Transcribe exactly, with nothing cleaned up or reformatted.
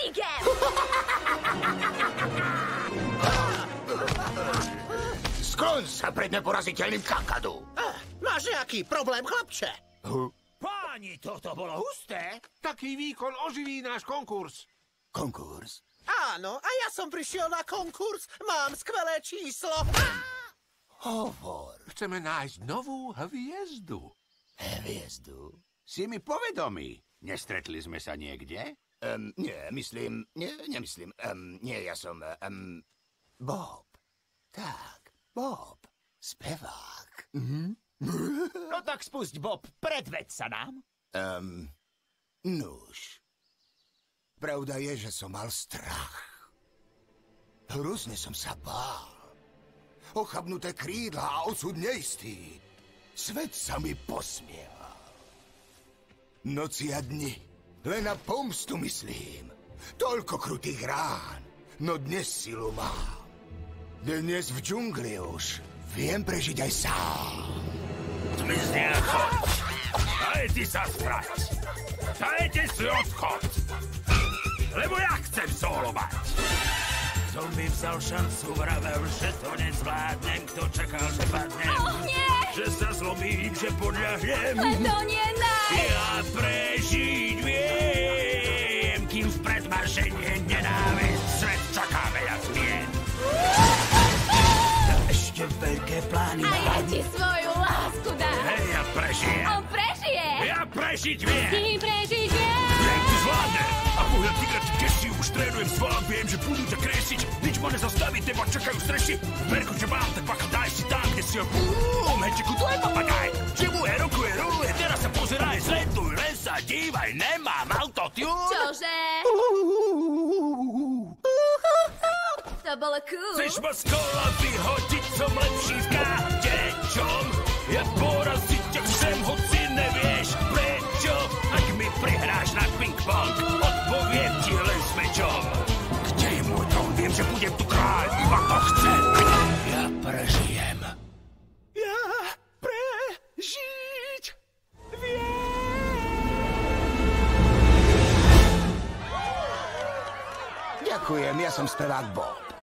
Bobíkem! Skloň sa pred neporaziteľným kakadu. Ah, máš nejaký problém, chlapče? Páni, toto bolo husté. Taký výkon oživí náš konkurs. Konkurs? Áno, a ja som prišiel na konkurs. Mám skvelé číslo. Hovor. Chceme nájsť novú hviezdu. Hviezdu? Si mi povedomý. Nestretli sme sa niekde? Um, nie, myslím... Nie, nemyslím. Um, nie, ja som... Um, Bob. Tak, Bob. Spevák. Mhm. No tak spusť, Bob. Predveď sa nám. Um, nuž. Pravda je, že som mal strach. Hrozne som sa bál. Ochabnuté krídla a osud neistý. Svet sa mi posmieval. Noci a dni, len na pomstu myslím. Toľko krutých rán, no dnes silu mám. Dnes v džungli už viem prežiť aj sám. Zmizni a choď. Dajte sa sprať. Dajte si odchod. Lebo ja chcem solovať. Som mi vzal šancu, vravel, že to nezvládnem. Kto čakal, že padnem? Och, nie! Že sa zlomím, že podľahnem. Len to nie náj! Ja prežiť viem, kým vpred ma ženie nenávisť. Svet čaká veľa zmien. Ja ešte veľké plány A ja mám. ti svoju lásku dám! Hej, ja prežijem. On prežije! Ja prežiť viem. Ty prežiť vieš! Viem, ty zvládne. A pohľad tigrať keši, už trénujem svalom, viem, že budú ťa kresliť. Nič ma nezastaví, teba čakajú streši. Merku, čo mám, tak bacha, daj si tam, kde si ho bum. Hečiku, to je papagaj. Živuje, rokuje, roluje, teraz sa pozeraj, sleduj, len sa dívaj, nemám autotune. Čože? To bolo cool. Chceš ma z kola vyhodiť, som lepší v kádečom. Ja poraziť ťa chcem, hoci nevieš prečo. Ak mi prihráš na ping-pong, odpoviem ti len s mečom. Kde je môj trón? Viem, že budem tu kráľ, iba to chcem. Ja prežijem. Ja prežiť viem. Ďakujem, ja som spevák Bob.